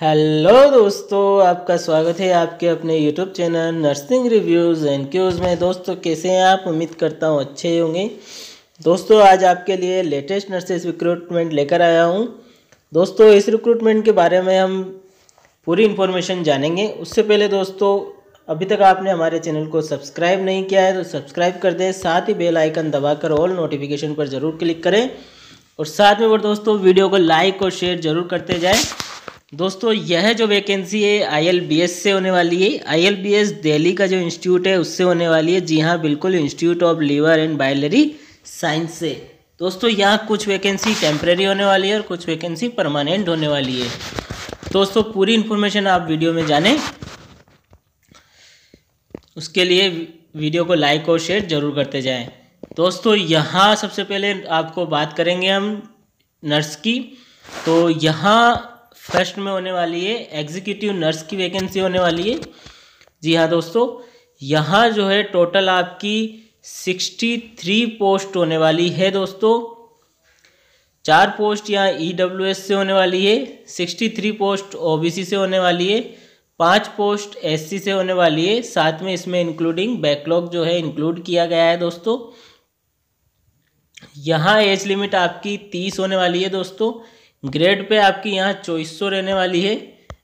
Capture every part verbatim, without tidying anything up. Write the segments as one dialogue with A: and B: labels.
A: Hello दोस्तों, आपका स्वागत है आपके अपने YouTube channel nursing reviews and Qs में। दोस्तों कैसे हैं आप? उम्मीद करता हूँ अच्छे होंगे। दोस्तों आज आपके लिए लेटेस्ट नर्सेस रिक्रूटमेंट लेकर आया हूँ। दोस्तों इस रिक्रूटमेंट के बारे में हम पूरी इन्फॉर्मेशन जानेंगे। उससे पहले दोस्तों अभी तक आपने हमारे चैनल को सब्सक्राइब नहीं किया है तो सब्सक्राइब कर दें, साथ ही बेल आइकन दबाकर ऑल नोटिफिकेशन पर ज़रूर क्लिक करें और साथ में वो दोस्तों वीडियो को लाइक और शेयर ज़रूर करते जाएँ। दोस्तों यह जो वैकेंसी है आई एल बी एस से होने वाली है। I L B S Delhi का जो इंस्टीट्यूट है उससे होने वाली है। जी हाँ, बिल्कुल, institute of liver and biliary science से। दोस्तों यहाँ कुछ वैकेंसी टेम्प्रेरी होने वाली है और कुछ वैकेंसी परमानेंट होने वाली है। दोस्तों पूरी इन्फॉर्मेशन आप वीडियो में जानें, उसके लिए वीडियो को लाइक और शेयर जरूर करते जाएं। दोस्तों यहाँ सबसे पहले आपको बात करेंगे हम नर्स की। तो यहाँ फर्स्ट में होने वाली है एग्जीक्यूटिव नर्स की वैकेंसी होने वाली है। जी हाँ दोस्तों, यहाँ जो है टोटल आपकी तिरसठ पोस्ट होने वाली है। दोस्तों चार पोस्ट यहाँ ई डब्ल्यू एस से होने वाली है, तिरसठ पोस्ट ओ बी सी से होने वाली है, पाँच पोस्ट एस सी से होने वाली है। साथ में इसमें इंक्लूडिंग बैकलॉग जो है इंक्लूड किया गया है। दोस्तों यहाँ एज लिमिट आपकी तीस होने वाली है। दोस्तों ग्रेड पे आपकी यहाँ चौबीस सौ रहने वाली है।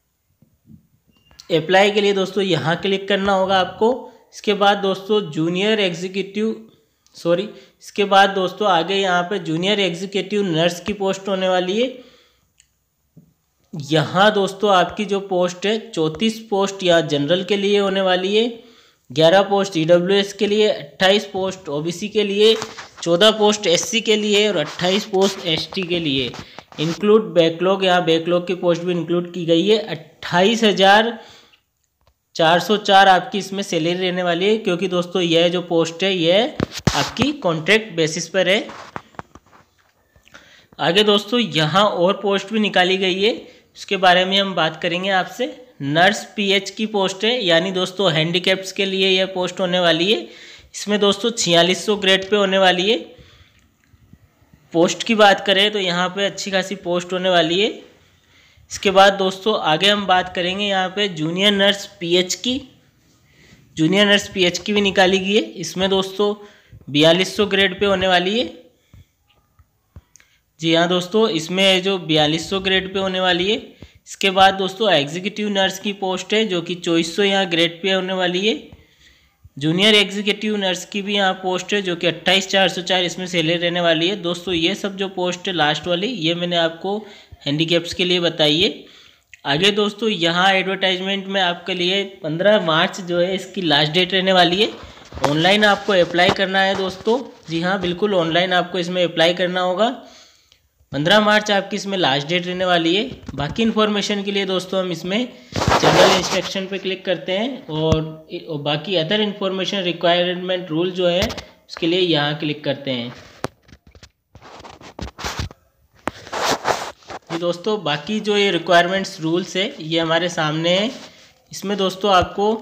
A: अप्लाई के लिए दोस्तों यहाँ क्लिक करना होगा आपको। इसके बाद दोस्तों जूनियर एग्जीक्यूटिव सॉरी इसके बाद दोस्तों आगे यहाँ पे जूनियर एग्जीक्यूटिव नर्स की पोस्ट होने वाली है। यहाँ दोस्तों आपकी जो पोस्ट है चौंतीस पोस्ट यहाँ जनरल के लिए होने वाली है, ग्यारह पोस्ट ई डब्ल्यू एस के लिए, अट्ठाईस पोस्ट ओ बी सी के लिए, चौदह पोस्ट एस सी के लिए और अट्ठाईस पोस्ट एस टी के लिए। इंक्लूड बैकलॉग, यहाँ बैकलॉग की पोस्ट भी इंक्लूड की गई है। अट्ठाईस हज़ार चार सौ चार आपकी इसमें सैलरी रहने वाली है, क्योंकि दोस्तों यह जो पोस्ट है यह आपकी कॉन्ट्रैक्ट बेसिस पर है। आगे दोस्तों यहाँ और पोस्ट भी निकाली गई है, उसके बारे में हम बात करेंगे आपसे। नर्स पी एच की पोस्ट है, यानी दोस्तों हैंडीकैप्स के लिए यह पोस्ट होने वाली है। इसमें दोस्तों छियालीस सौ ग्रेड पे होने वाली है। पोस्ट की बात करें तो यहाँ पे अच्छी खासी पोस्ट होने वाली है। इसके बाद दोस्तों आगे हम बात करेंगे यहाँ पे जूनियर नर्स पीएच की। जूनियर नर्स पीएच की भी निकाली गई है। इसमें दोस्तों बयालीस सौ ग्रेड पे होने वाली है। जी हाँ दोस्तों, इसमें जो बयालीस सौ ग्रेड पे होने वाली है। इसके बाद दोस्तों एग्जीक्यूटिव नर्स की पोस्ट है जो कि चौबीस सौ यहाँ ग्रेड पे होने वाली है। जूनियर एग्जीक्यूटिव नर्स की भी यहाँ पोस्ट है जो कि अट्ठाईस चार सौ चार इसमें सैलरी रहने वाली है। दोस्तों ये सब जो पोस्ट है लास्ट वाली ये मैंने आपको हैंडीकैप्स के लिए बताई है। आगे दोस्तों यहाँ एडवर्टाइजमेंट में आपके लिए पंद्रह मार्च जो है इसकी लास्ट डेट रहने वाली है। ऑनलाइन आपको अप्लाई करना है दोस्तों। जी हाँ बिल्कुल, ऑनलाइन आपको इसमें अप्लाई करना होगा। पंद्रह मार्च आपकी इसमें लास्ट डेट रहने वाली है। बाकी इन्फॉर्मेशन के लिए दोस्तों हम इसमें जनरल इंस्ट्रक्शन पे क्लिक करते हैं और, और बाकी अदर इन्फॉर्मेशन रिक्वायरमेंट रूल जो है उसके लिए यहाँ क्लिक करते हैं। ये दोस्तों बाकी जो ये रिक्वायरमेंट्स रूल्स है ये हमारे सामने है। इसमें दोस्तों आपको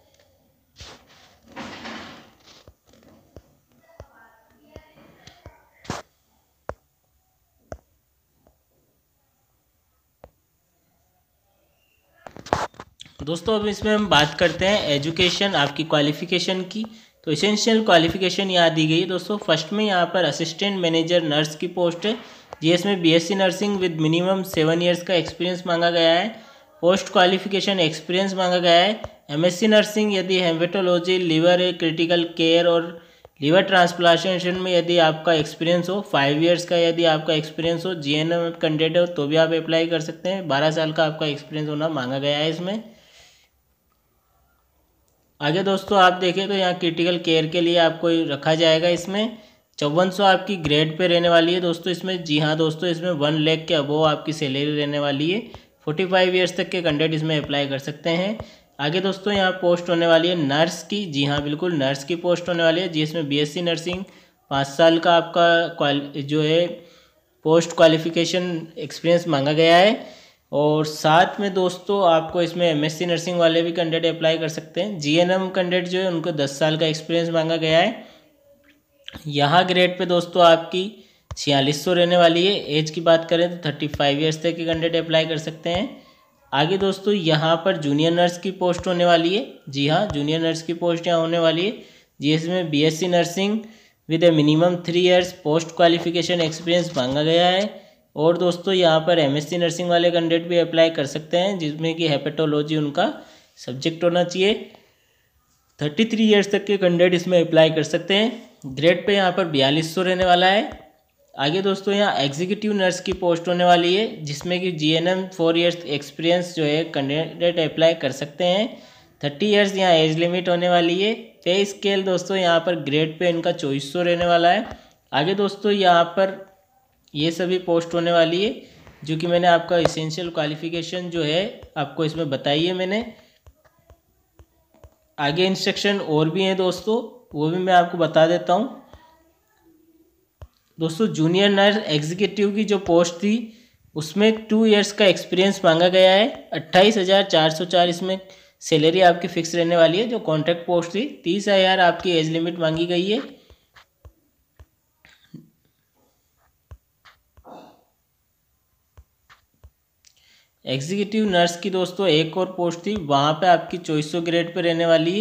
A: दोस्तों अब इसमें हम बात करते हैं एजुकेशन, आपकी क्वालिफ़िकेशन की। तो एसेंशियल क्वालिफ़िकेशन यहाँ दी गई है दोस्तों। फर्स्ट में यहाँ पर असिस्टेंट मैनेजर नर्स की पोस्ट है। जीएस में BSc nursing with minimum seven years का एक्सपीरियंस मांगा गया है। पोस्ट क्वालिफ़िकेशन एक्सपीरियंस मांगा गया है। एमएससी नर्सिंग यदि हेमेटोलॉजी, लिवर क्रिटिकल केयर और लिवर ट्रांसप्लांटेशन में यदि आपका एक्सपीरियंस हो, फाइव इयर्स का यदि आपका एक्सपीरियंस हो, जीएनएम कैंडिडेट हो तो भी आप अप्लाई कर सकते हैं। बारह साल का आपका एक्सपीरियंस होना मांगा गया है इसमें। आगे दोस्तों आप देखें तो यहाँ क्रिटिकल केयर के लिए आपको रखा जाएगा। इसमें चौवन सौ आपकी ग्रेड पे रहने वाली है दोस्तों इसमें। जी हाँ दोस्तों, इसमें वन लाख के अबोव आपकी सैलरी रहने वाली है। फोर्टी फाइव ईयर्स तक के कैंडिडेट इसमें अप्लाई कर सकते हैं। आगे दोस्तों यहाँ पोस्ट होने वाली है नर्स की। जी हाँ बिल्कुल, नर्स की पोस्ट होने वाली है जिसमें बीएससी नर्सिंग पाँच साल का आपका जो है पोस्ट क्वालिफिकेशन एक्सपीरियंस मांगा गया है। और साथ में दोस्तों आपको इसमें एमएससी नर्सिंग वाले भी कैंडिडेट अप्लाई कर सकते हैं। जीएनएम कैंडिडेट जो है उनको दस साल का एक्सपीरियंस मांगा गया है। यहाँ ग्रेड पे दोस्तों आपकी छियालीस सौ रहने वाली है। एज की बात करें तो थर्टी फाइव ईयर्स तक के कैंडिडेट अप्लाई कर सकते हैं। आगे दोस्तों यहाँ पर जूनियर नर्स की पोस्ट होने वाली है। जी हाँ, जूनियर नर्स की पोस्ट यहाँ होने वाली है। जीएस में BSc nursing with a minimum three years post qualification experience मांगा गया है। और दोस्तों यहाँ पर एमएससी नर्सिंग वाले कैंडिडेट भी अप्लाई कर सकते हैं, जिसमें कि हेपेटोलॉजी उनका सब्जेक्ट होना चाहिए। थर्टी थ्री ईयर्स तक के कैंडिडेट इसमें अप्लाई कर सकते हैं। ग्रेड पे यहाँ पर बयालीस सौ रहने वाला है। आगे दोस्तों यहाँ एग्जीक्यूटिव नर्स की पोस्ट होने वाली है, जिसमें कि जीएनएम फोर इयर्स एक्सपीरियंस जो है कैंडिडेट अप्लाई कर सकते हैं। थर्टी इयर्स यहाँ एज लिमिट होने वाली है। पे स्केल दोस्तों यहाँ पर ग्रेड पे इनका चौबीस सौ रहने वाला है। आगे दोस्तों यहाँ पर ये सभी पोस्ट होने वाली है, जो कि मैंने आपका इसेंशियल क्वालिफिकेशन जो है आपको इसमें बताई है मैंने। आगे इंस्ट्रक्शन और भी हैं दोस्तों, वो भी मैं आपको बता देता हूँ। दोस्तों जूनियर नर्स एग्जीक्यूटिव की जो पोस्ट थी उसमें टू इयर्स का एक्सपीरियंस मांगा गया है। अट्ठाईस हज़ार चार सौ चार इसमें सैलरी आपकी फिक्स रहने वाली है। जो कॉन्ट्रैक्ट पोस्ट थी तीस हज़ार आपकी एज लिमिट मांगी गई है। एग्जीक्यूटिव नर्स की दोस्तों एक और पोस्ट थी, वहाँ पे आपकी चौबीस सौ ग्रेड पे रहने वाली है।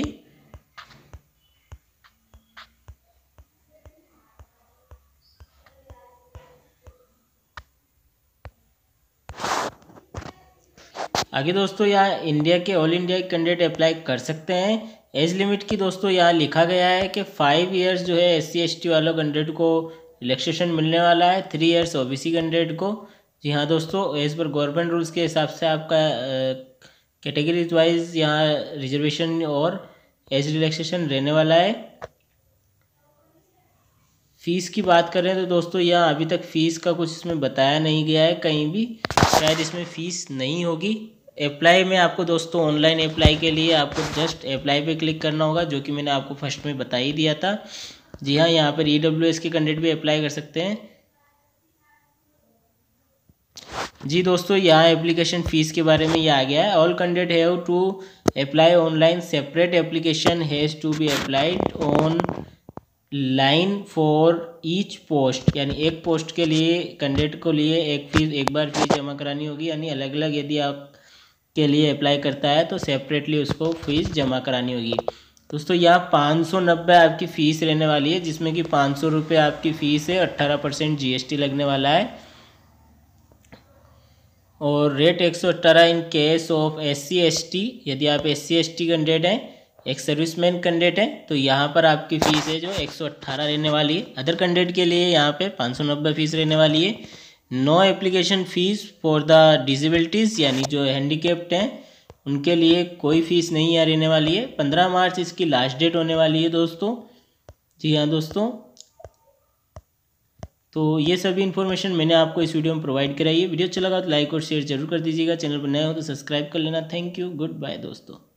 A: आगे दोस्तों यहाँ इंडिया के ऑल इंडिया कैंडिडेट अप्लाई कर सकते हैं। एज लिमिट की दोस्तों यहाँ लिखा गया है कि फाइव इयर्स जो है एस सी एस टी वालों कैंडिडेट को रिलैक्सेशन मिलने वाला है, थ्री इयर्स ओबीसी कैंडिडेट को। जी हाँ दोस्तों, एज पर गवर्नमेंट रूल्स के हिसाब से आपका कैटेगरीज वाइज यहाँ रिजर्वेशन और एज रिलैक्सेशन रहने वाला है। फ़ीस की बात करें तो दोस्तों यहाँ अभी तक फ़ीस का कुछ इसमें बताया नहीं गया है कहीं भी, शायद इसमें फ़ीस नहीं होगी। अप्लाई में आपको दोस्तों ऑनलाइन अप्लाई के लिए आपको जस्ट अप्लाई पे क्लिक करना होगा, जो कि मैंने आपको फर्स्ट में बता ही दिया था। जी हाँ, यहाँ पर ई डब्ल्यू एस के कैंडिडेट भी अप्लाई कर सकते हैं। जी दोस्तों, यहाँ एप्लीकेशन फ़ीस के बारे में ये आ गया है। All candidate have to apply online, separate application has to be applied online for each post, यानी एक पोस्ट के लिए कैंडिडेट को लिए एक फीस एक बार फीस जमा करानी होगी। यानी अलग अलग यदि आप के लिए अप्लाई करता है तो सेपरेटली उसको फीस जमा करानी होगी। दोस्तों यहाँ पाँच सौ नब्बे आपकी फ़ीस रहने वाली है, जिसमें कि पाँच सौ रुपये आपकी फ़ीस है, अट्ठारह परसेंट जी एस टी लगने वाला है। और रेट एक सौ अट्ठारह in case of S C S T, यदि आप S C S T candidate हैं, एक सर्विसमैन कैंडिडेट है, तो यहाँ पर आपकी फ़ीस है जो एक सौ अट्ठारह रहने वाली है। अदर कैंडिडेट के लिए यहाँ पे पाँच सौ नब्बे फीस रहने वाली है। No application fees for the disabilities, यानी जो हैंडीकेप्ड हैं उनके लिए कोई फ़ीस नहीं यहाँ रहने वाली है। पंद्रह मार्च इसकी लास्ट डेट होने वाली है दोस्तों। जी हाँ दोस्तों, तो ये सभी इन्फॉर्मेशन मैंने आपको इस वीडियो में प्रोवाइड कराई है। वीडियो अच्छा लगा तो लाइक और शेयर जरूर कर दीजिएगा। चैनल पर नए हो तो सब्सक्राइब कर लेना। थैंक यू, गुड बाय दोस्तों।